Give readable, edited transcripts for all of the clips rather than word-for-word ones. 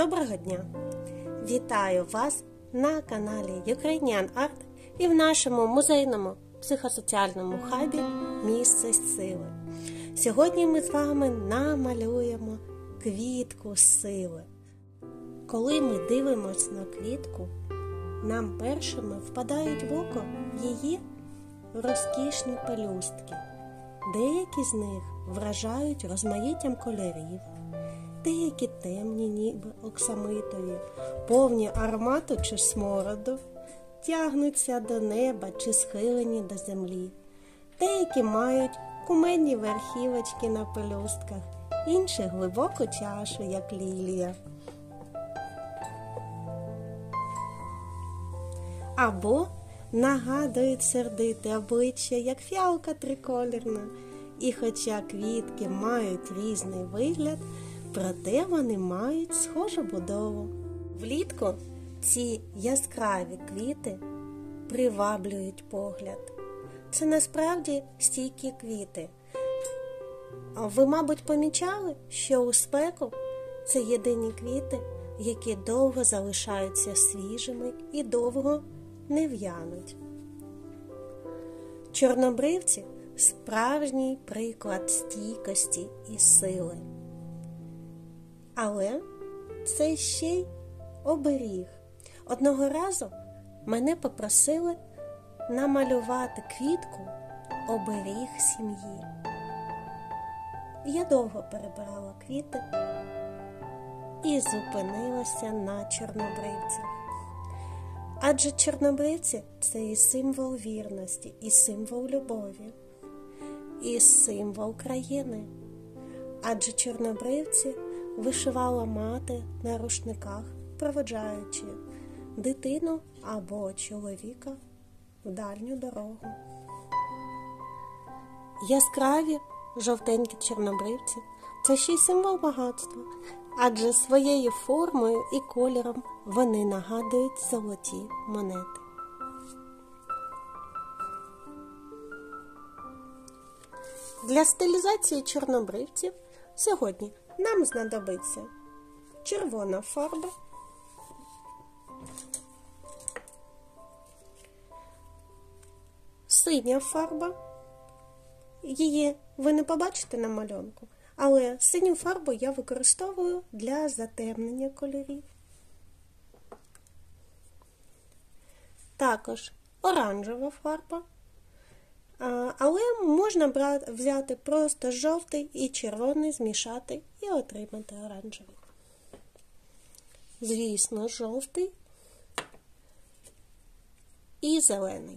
Доброго дня! Вітаю вас на каналі Ukrainian Art і в нашому музейному психосоціальному хабі «Місце сили». Сьогодні ми з вами намалюємо квітку сили. Коли ми дивимося на квітку, нам першими впадають в око її розкішні пелюстки. Деякі з них вражають розмаїттям кольорів, деякі темні, ніби оксамитові, повні аромату чи смороду, тягнуться до неба чи схилені до землі. Деякі мають кумедні верхівочки на пелюстках, інші глибоку чашу, як лілія. Або нагадують сердите обличчя, як фіалка триколірна. І хоча квітки мають різний вигляд, проте вони мають схожу будову. Влітку ці яскраві квіти приваблюють погляд. Це насправді стійкі квіти. Ви, мабуть, помічали, що у спеку це єдині квіти, які довго залишаються свіжими і довго не в'януть. Чорнобривці – справжній приклад стійкості і сили. Але це ще й оберіг. Одного разу мене попросили намалювати квітку оберіг сім'ї. Я довго перебирала квіти і зупинилася на чорнобривцях. Адже чорнобривці – це і символ вірності, і символ любові, і символ країни. Адже чорнобривці вишивала мати на рушниках, проводжаючи дитину або чоловіка в дальню дорогу. Яскраві жовтенькі чорнобривці – це ще й символ багатства, адже своєю формою і кольором вони нагадують золоті монети. Для стилізації чорнобривців сьогодні нам знадобиться червона фарба, синя фарба. Її ви не побачите на малюнку, але синю фарбу я використовую для затемнення кольорів. Також оранжева фарба, але можна взяти просто жовтий і червоний, змішати і отримати оранжевий. Звісно, жовтий і зелений.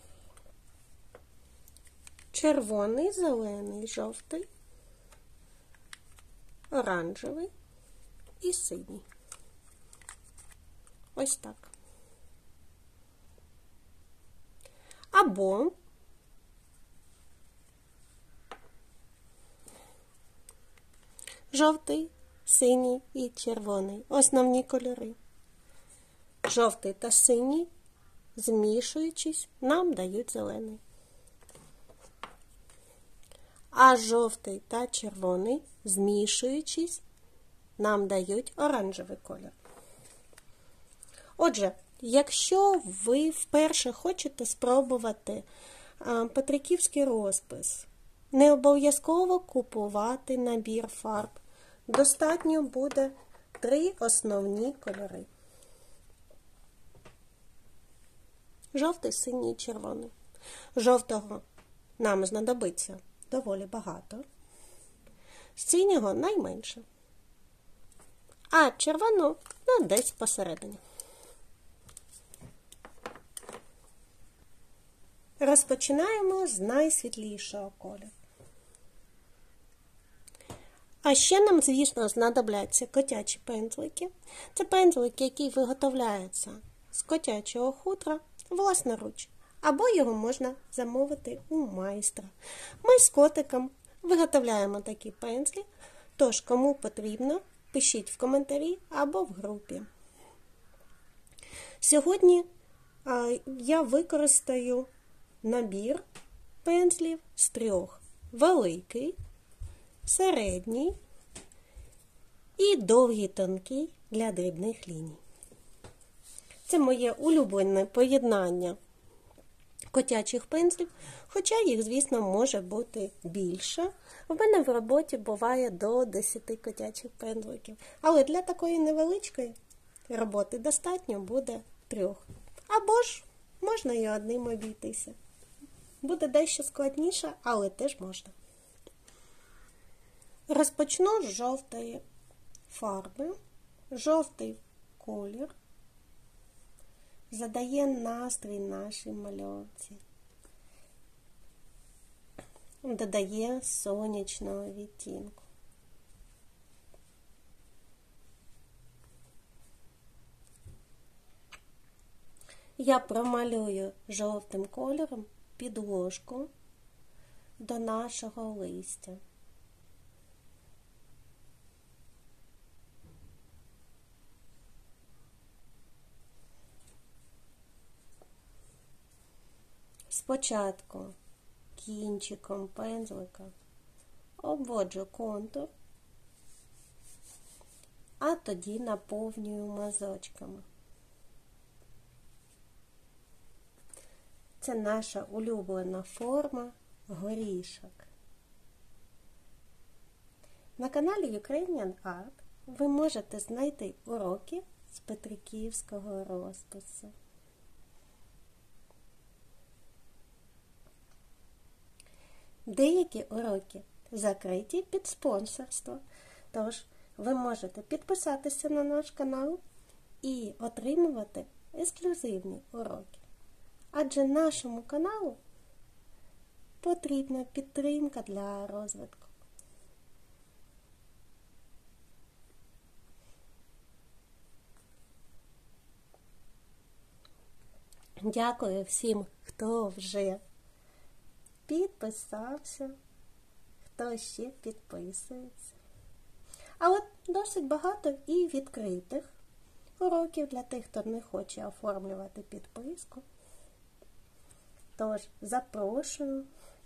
Червоний, зелений, жовтий, оранжевий і синій. Ось так. Або жовтий, синій і червоний – основні кольори. Жовтий та синій, змішуючись, нам дають зелений. А жовтий та червоний, змішуючись, нам дають оранжевий колір. Отже, якщо ви вперше хочете спробувати петриківський розпис, не обов'язково купувати набір фарб. Достатньо буде 3 основні кольори. Жовтий, синій і червоний. Жовтого нам знадобиться доволі багато. Синього найменше. А червоного десь посередині. Розпочинаємо з найсвітлішого кольору. А ще нам, звісно, знадобляться котячі пензлики. Це пензлики, які виготовляються з котячого хутра власноруч. Або його можна замовити у майстра. Ми з котиком виготовляємо такі пензлі, тож кому потрібно, пишіть в коментарі або в групі. Сьогодні я використаю набір пензлів з 3: великий, середній і довгий тонкий для дрібних ліній. Це моє улюблене поєднання котячих пензлів, хоча їх, звісно, може бути більше. У мене в роботі буває до 10 котячих пензликів, але для такої невеличкої роботи достатньо буде 3. Або ж можна і одним обійтися. Буде дещо складніше, але теж можна. Розпочну з жовтої фарби. Жовтий колір задає настрій нашій мальовці, додає сонячного відтінку. Я промалюю жовтим кольором підложку до нашого листя. Спочатку кінчиком пензлика обводжу контур, а тоді наповнюю мазочками. Це наша улюблена форма горішок. На каналі Ukrainian Art ви можете знайти уроки з петриківського розпису. Деякі уроки закриті під спонсорство, тож ви можете підписатися на наш канал і отримувати ексклюзивні уроки. Адже нашому каналу потрібна підтримка для розвитку. Дякую всім, хто вже підписався, хто ще підписується. А от досить багато і відкритих уроків для тих, хто не хоче оформлювати підписку. Тож, запрошую.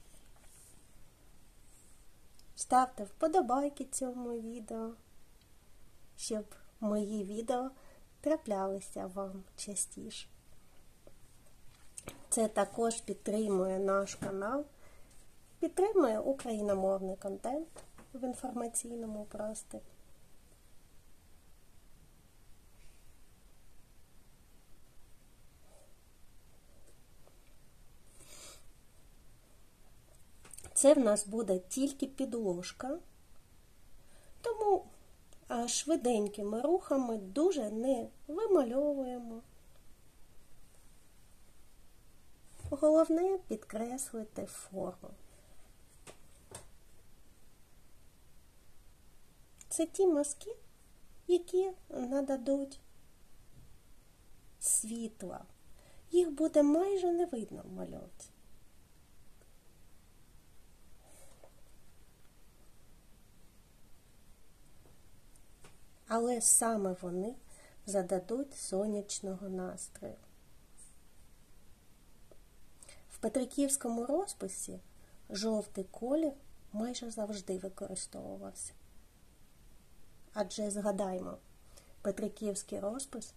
Ставте вподобайки цьому відео, щоб мої відео траплялися вам частіше. Це також підтримує наш канал, підтримує україномовний контент в інформаційному просторі. Це в нас буде тільки підложка, тому швиденькими рухами дуже не вимальовуємо. Головне – підкреслити форму. Це ті мазки, які нададуть світла. Їх буде майже не видно в мальовці. Але саме вони зададуть сонячного настрою. В петриківському розписі жовтий колір майже завжди використовувався. Адже, згадаймо, петриківський розпис,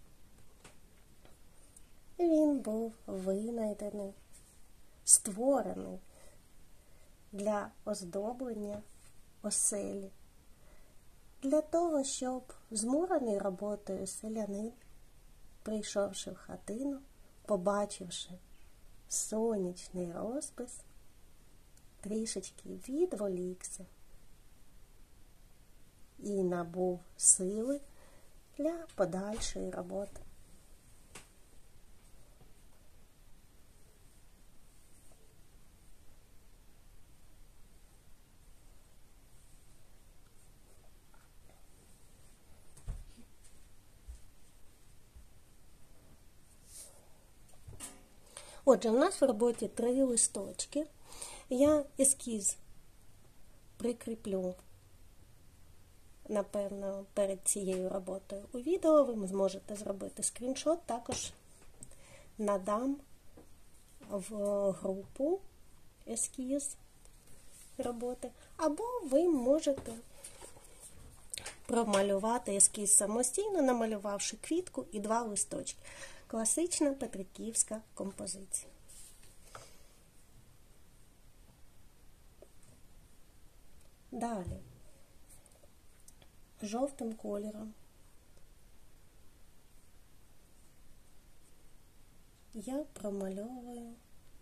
він був винайдений, створений для оздоблення оселі. Для того, щоб зморений роботою селянин, прийшовши в хатину, побачивши сонячний розпис, трішечки відволікся і набув сили для подальшої роботи. Отже, у нас в роботі 3 листочки. Я ескіз прикріплю, напевно, перед цією роботою у відео. Ви зможете зробити скріншот, також надам в групу ескіз роботи. Або ви можете промалювати ескіз самостійно, намалювавши квітку і 2 листочки. Класична петриківська композиція. Далі. Жовтим кольором я промальовую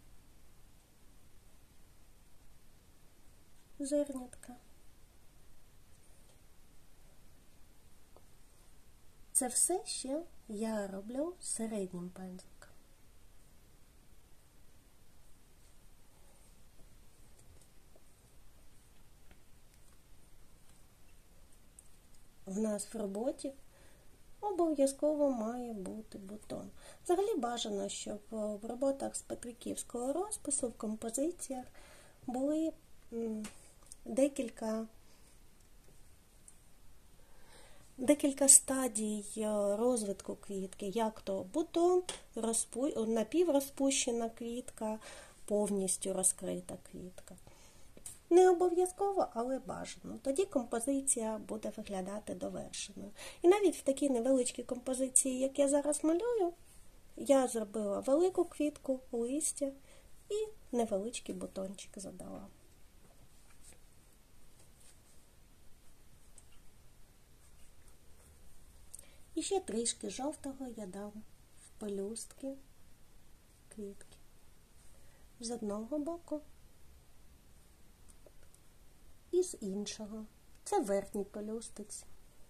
зернятка. Це все ще я роблю середнім пензликом. В нас в роботі обов'язково має бути бутон. Взагалі бажано, щоб в роботах з петриківського розпису, в композиціях були декілька стадій розвитку квітки, як то бутон, напіврозпущена квітка, повністю розкрита квітка. Не обов'язково, але бажано. Тоді композиція буде виглядати довершеною. І навіть в такій невеличкій композиції, як я зараз малюю, я зробила велику квітку, листя і невеличкий бутончик задала. І ще трішки жовтого я дам в пелюстки квітки. З одного боку і з іншого. Це верхній пелюстець.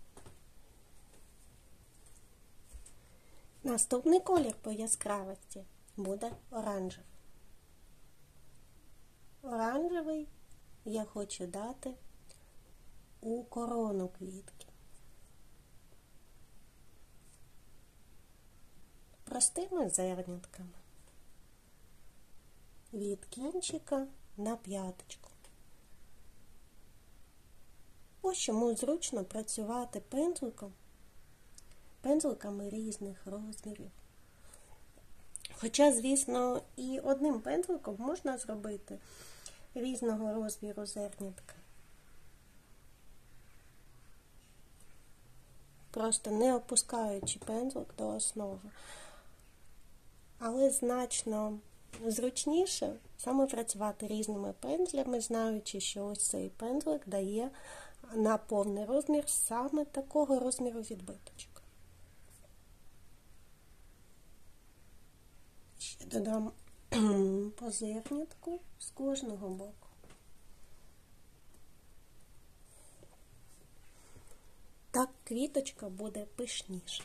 Наступний колір по яскравості буде оранжевий. Оранжевий я хочу дати у корону квітки. Простими зернятками. Від кінчика на п'яточку. Ось чому зручно працювати пензликами різних розмірів. Хоча, звісно, і одним пензликом можна зробити різного розміру зернятка. Просто не опускаючи пензлик до основи. Але значно зручніше саме працювати різними пензлями, знаючи, що ось цей пензлик дає на повний розмір саме такого розміру відбиточок. Ще додам по зернятку з кожного боку. Так квіточка буде пишніша.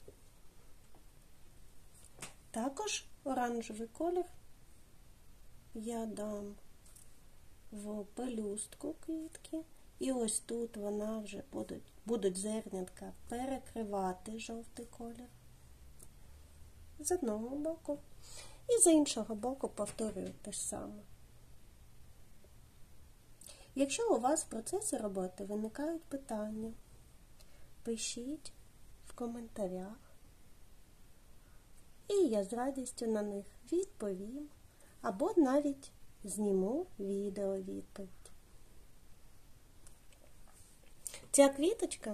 Також оранжевий колір я дам в пелюстку квітки. І ось тут вона вже будуть зернятка перекривати жовтий колір. З одного боку. І з іншого боку повторюю те ж саме. Якщо у вас в процесі роботи виникають питання, пишіть в коментарях. І я з радістю на них відповім, або навіть зніму відео-відповідь. Ця квіточка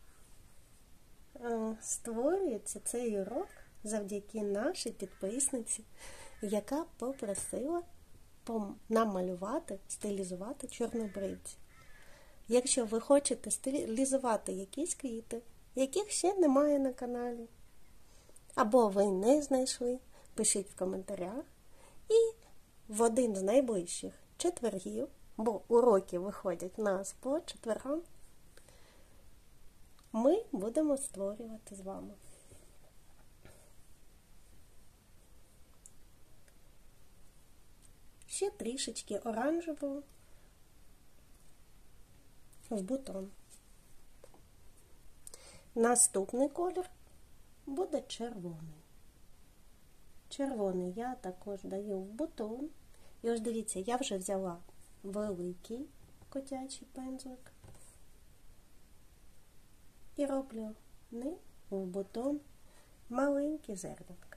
створюється, цей урок, завдяки нашій підписниці, яка попросила намалювати, стилізувати чорнобривці. Якщо ви хочете стилізувати якісь квіти, яких ще немає на каналі, або ви не знайшли, пишіть в коментарях. І в один з найближчих четвергів, бо уроки виходять у нас по четвергам, ми будемо створювати з вами. Ще трішечки оранжевого в бутон. Наступний колір буде червоний. Червоний я також даю в бутон. І ось дивіться, я вже взяла великий котячий пензлик і роблю ним в бутон маленькі зернятка.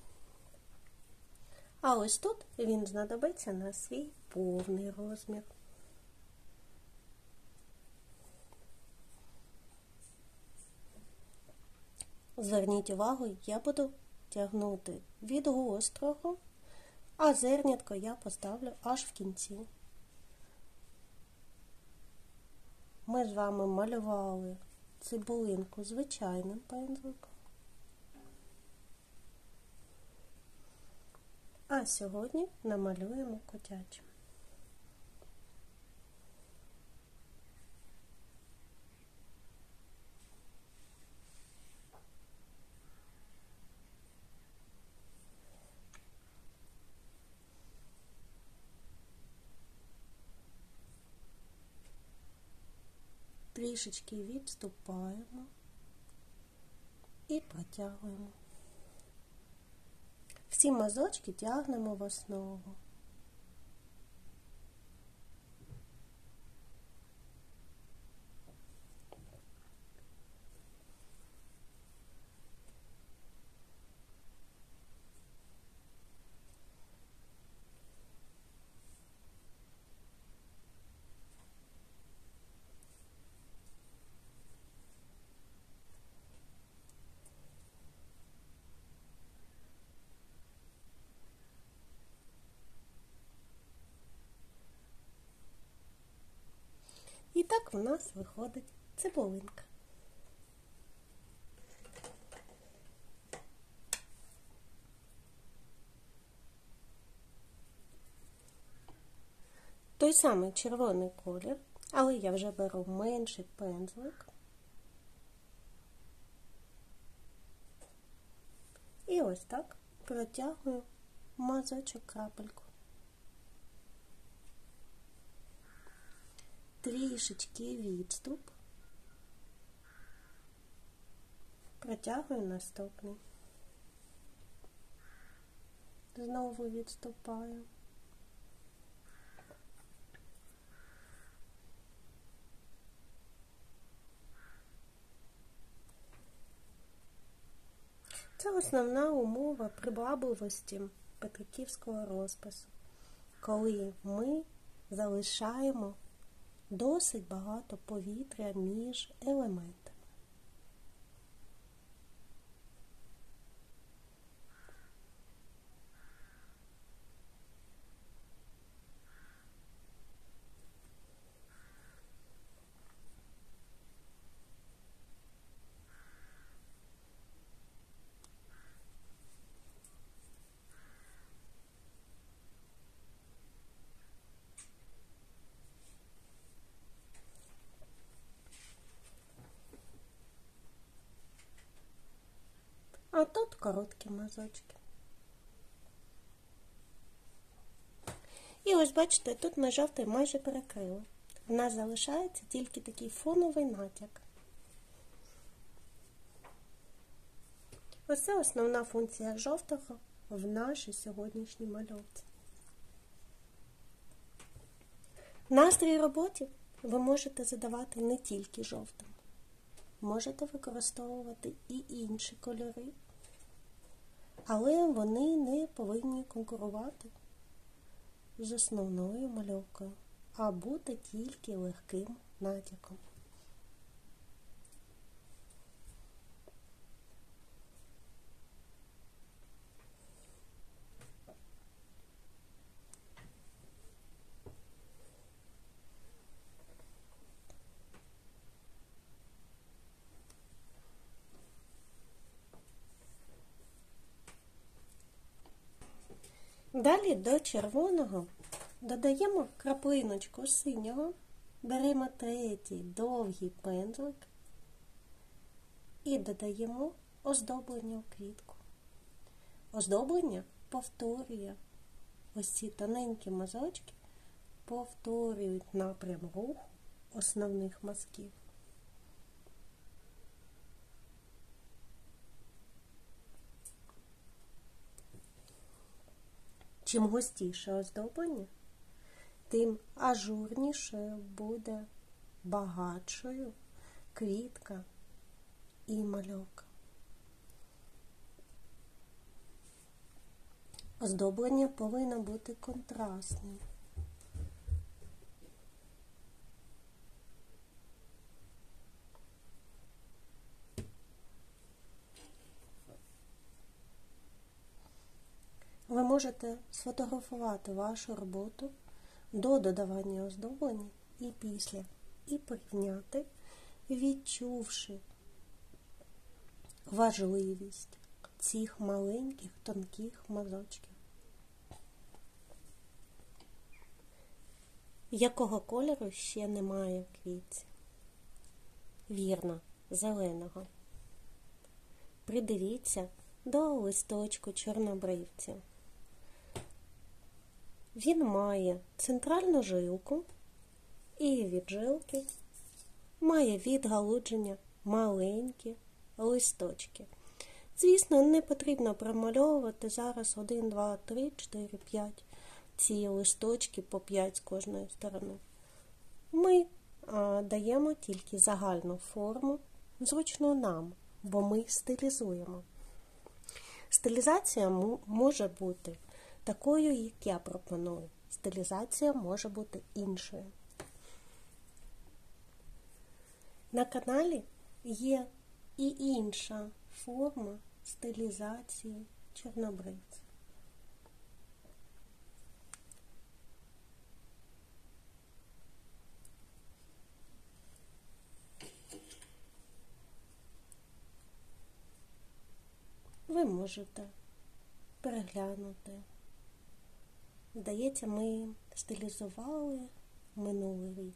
А ось тут він знадобиться на свій повний розмір. Зверніть увагу, я буду тягнути від гострого, а зернятко я поставлю аж в кінці. Ми з вами малювали цибулинку звичайним пензликом. А сьогодні намалюємо котячим. Трішечки відступаємо і протягуємо. Всі мазочки тягнемо в основу. І так в нас виходить цибулинка. Той самий червоний колір, але я вже беру менший пензлик. І ось так протягую мазочок крапельку. Трішечки відступ, протягую наступний. Знову відступаю. Це основна умова привабливості петриківського розпису, коли ми залишаємо досить багато повітря між елементами. А тут короткі мазочки. І ось бачите, тут ми жовтий майже перекрили. В нас залишається тільки такий фоновий натяк. Ось це основна функція жовтого в нашій сьогоднішній мальовці. Настрій роботі ви можете задавати не тільки жовтим. Можете використовувати і інші кольори, але вони не повинні конкурувати з основною мальовкою, а бути тільки легким натяком. Далі до червоного додаємо краплиночку синього, беремо третій довгий пензлик і додаємо оздоблення в квітку. Оздоблення повторює, ось ці тоненькі мазочки повторюють напрям руху основних мазків. Чим густіше оздоблення, тим ажурнішою буде багатшою квітка і мальовка. Оздоблення повинно бути контрастним. можете сфотографувати вашу роботу до додавання оздоблення і після, і порівняти, відчувши важливість цих маленьких тонких мазочків. Якого кольору ще немає в квітці? Вірно, зеленого. Придивіться до листочку чорнобривця. Він має центральну жилку і від жилки має відгалудження маленькі листочки. Звісно, не потрібно промальовувати зараз 1, 2, 3, 4, 5 ці листочки по 5 з кожної сторони. Ми даємо тільки загальну форму, зручну нам, бо ми стилізуємо. Стилізація може бути такою, як я пропоную. Стилізація може бути іншою. На каналі є і інша форма стилізації чорнобривця. Ви можете переглянути. Здається, ми стилізували минулий рік.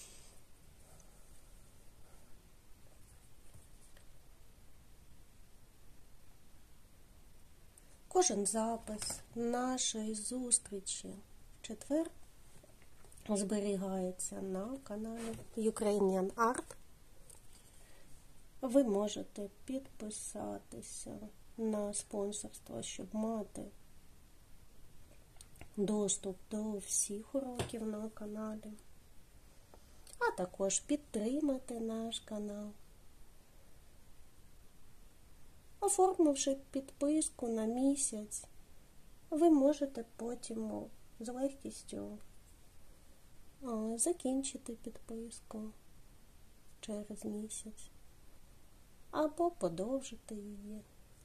Кожен запис нашої зустрічі в четвер зберігається на каналі Ukrainian Art. Ви можете підписатися на спонсорство, щоб мати доступ до всіх уроків на каналі, а також підтримати наш канал, оформивши підписку на місяць. Ви можете потім з легкістю закінчити підписку через місяць або подовжити її.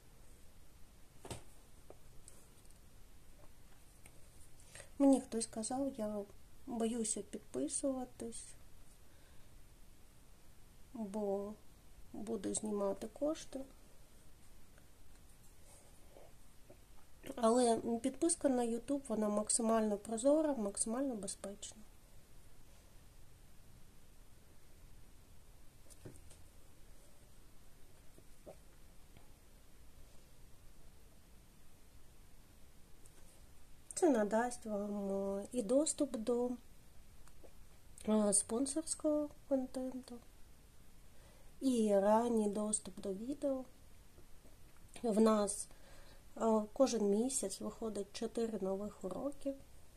Мені хтось сказав, я боюся підписуватись, бо буду знімати кошти. Але підписка на YouTube, вона максимально прозора, максимально безпечна. Це надасть вам і доступ до спонсорського контенту, і ранній доступ до відео. В нас кожен місяць виходить 4 нових уроки.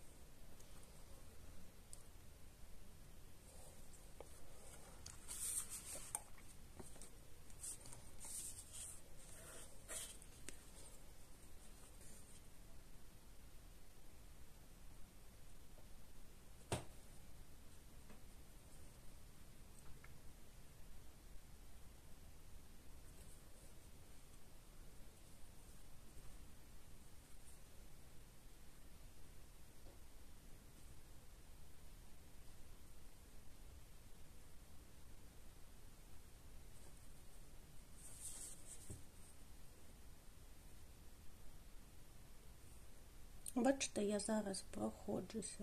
Бачите, я зараз проходжуся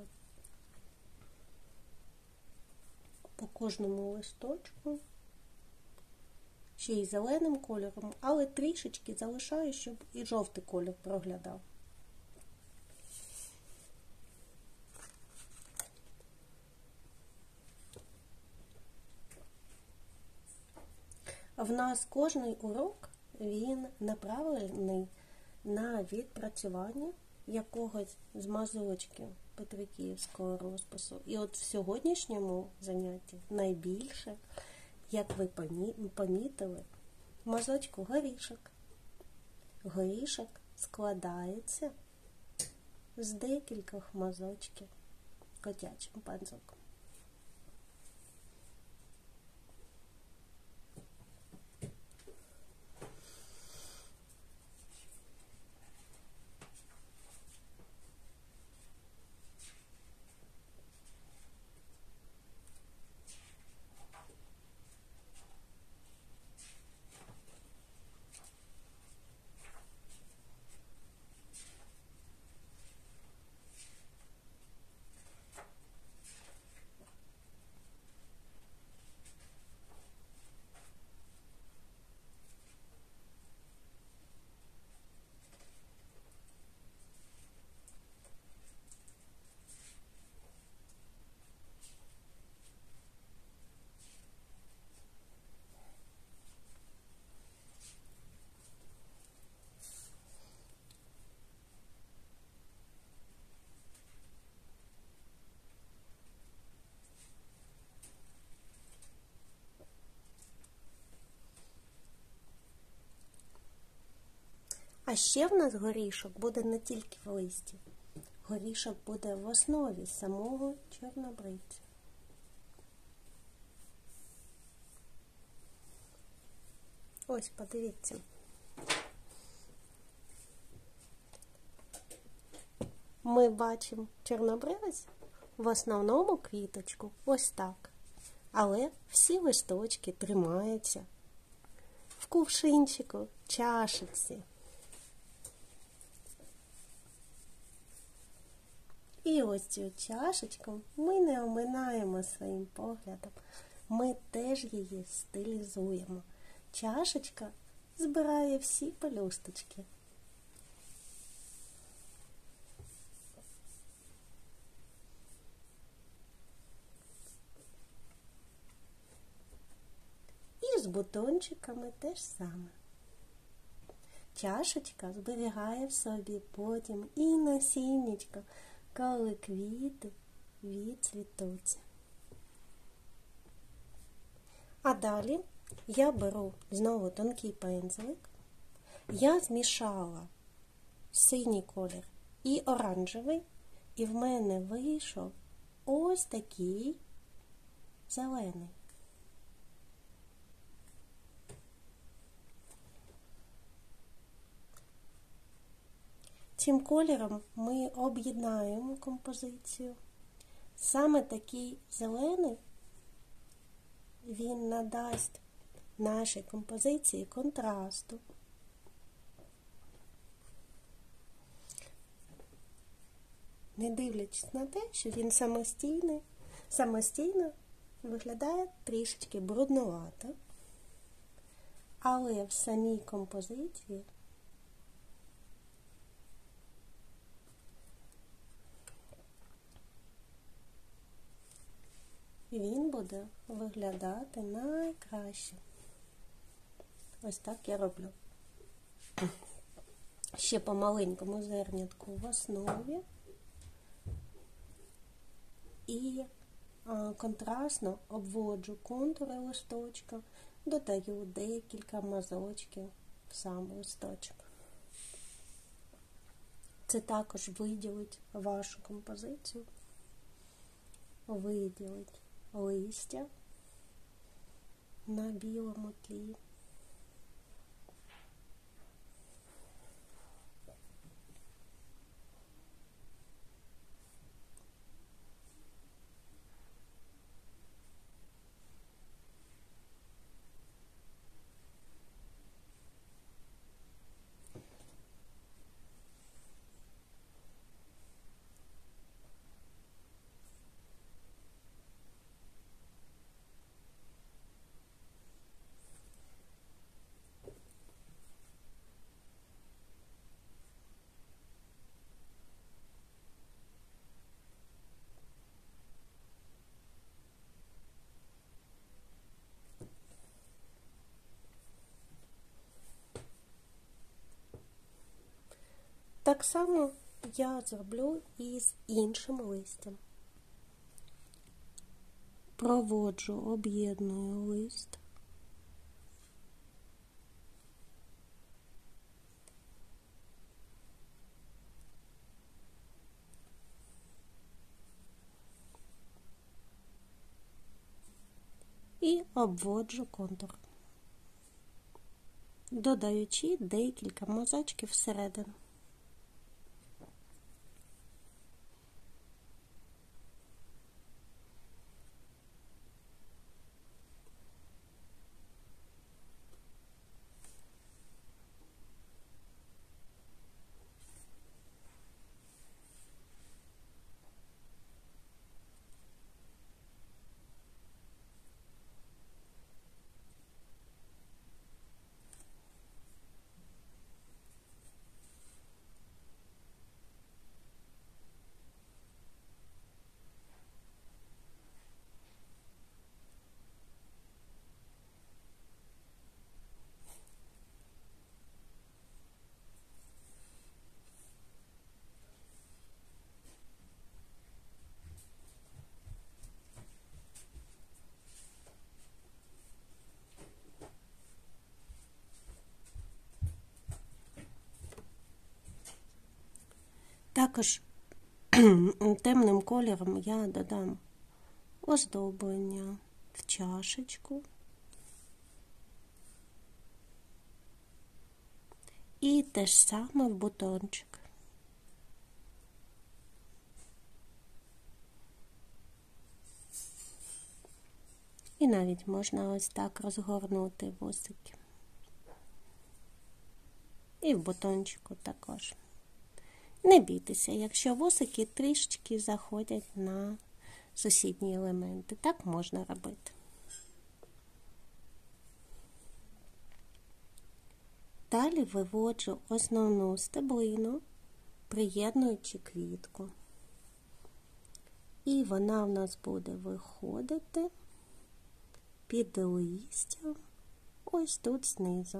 по кожному листочку, ще й зеленим кольором, але трішечки залишаю, щоб і жовтий колір проглядав. В нас кожний урок, він направлений на відпрацювання якогось з мазочків петриківського розпису. І от в сьогоднішньому занятті найбільше, як ви помітили, мазочку горішок. Горішок складається з декількох мазочків котячим панцирком. А ще в нас горішок буде не тільки в листі. Горішок буде в основі самого чорнобривця. Ось, подивіться. Ми бачимо чорнобривець в основному квіточку, ось так. Але всі листочки тримаються в кувшинчику, чашечці. І ось цю чашечку ми не оминаємо своїм поглядом. Ми теж її стилізуємо. Чашечка збирає всі пелюсточки. І з бутончиками теж саме. Чашечка зберігає в собі потім і насіннячко, коли квіти відцвітуться. А далі я беру знову тонкий пензлик. Я змішала синій колір і оранжевий, і в мене вийшов ось такий зелений. Цим кольором ми об'єднаємо композицію. Саме такий зелений, він надасть нашій композиції контрасту. Не дивлячись на те, що він самостійно виглядає трішечки бруднувато, але в самій композиції він буде виглядати найкраще. Ось так я роблю. Ще по маленькому зернятку в основі. І контрастно обводжу контури листочка, додаю декілька мазочків в сам листочок. Це також виділить вашу композицію, виділить листя на білому тлі. Так само я зроблю і з іншим листям. Проводжу, об'єдную лист. І обводжу контур, додаючи декілька мазочків всередину. Також темним кольором я додам оздоблення в чашечку. І те ж саме в бутончик. І навіть можна ось так розгорнути вусики. І в бутончику також. Не бійтеся, якщо вусики трішечки заходять на сусідні елементи. Так можна робити. Далі виводжу основну стеблину, приєднуючи квітку. І вона в нас буде виходити під листям ось тут знизу.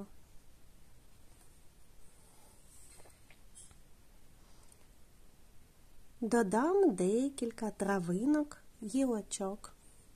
Додам декілька травинок, гілочок.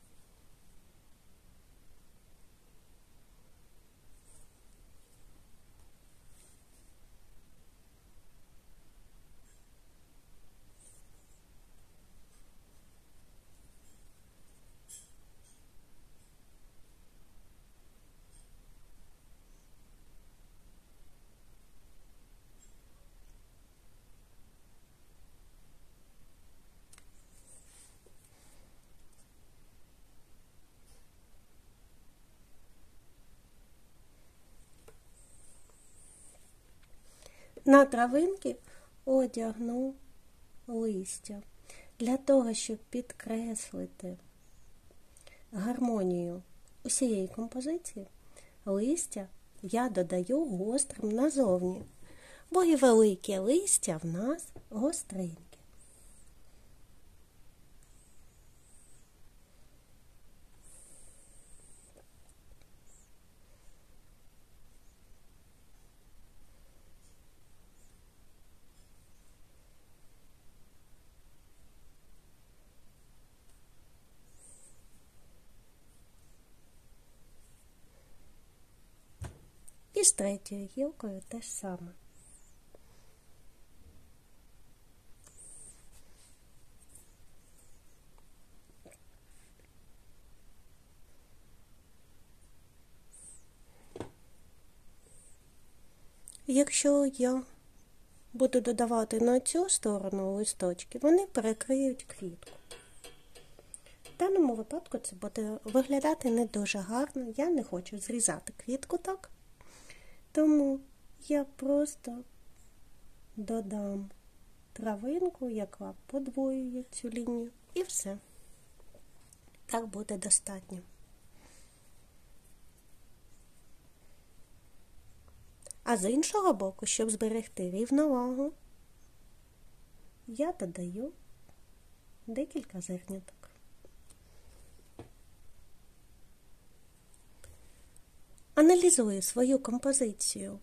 На травинки одягну листя. Для того, щоб підкреслити гармонію усієї композиції, листя я додаю гострим назовні, бо і велике листя в нас гостреньке. І з третьою гілкою те ж саме. Якщо я буду додавати на цю сторону листочки, вони перекриють квітку. В даному випадку це буде виглядати не дуже гарно. Я не хочу зрізати квітку так. Тому я просто додам травинку, яка подвоює цю лінію, і все. Так буде достатньо. А з іншого боку, щоб зберегти рівновагу, я додаю декілька зерняток. Аналізую свою композицію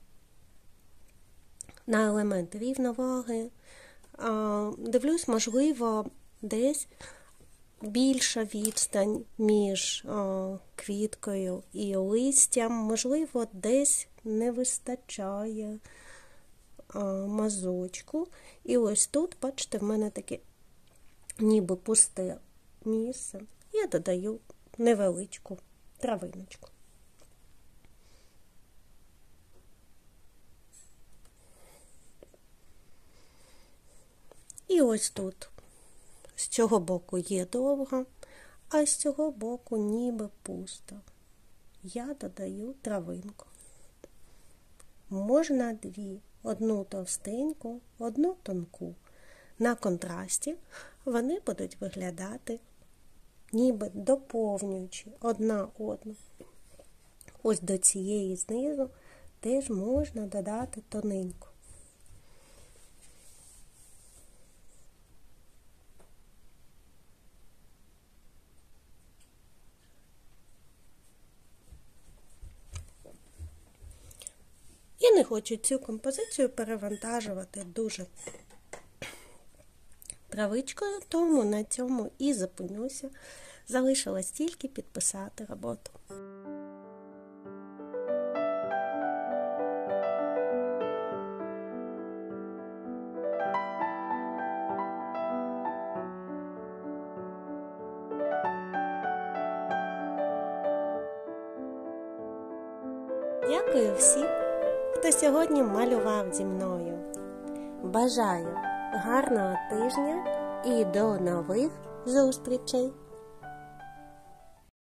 на елементи рівноваги. Дивлюсь, можливо, десь більша відстань між квіткою і листям, можливо, десь не вистачає мазочку. І ось тут, бачите, в мене таке ніби пусте місце. Я додаю невеличку травиночку. І ось тут з цього боку є довга, а з цього боку ніби пусто. Я додаю травинку. Можна дві, одну товстеньку, одну тонку. На контрасті вони будуть виглядати ніби доповнюючи одна одну. Ось до цієї знизу теж можна додати тоненьку. Я не хочу цю композицію перевантажувати дуже травичкою, тому на цьому і зупинюся. Залишилось тільки підписати роботу. Дякую всім, хто сьогодні малював зі мною. Бажаю гарного тижня і до нових зустрічей!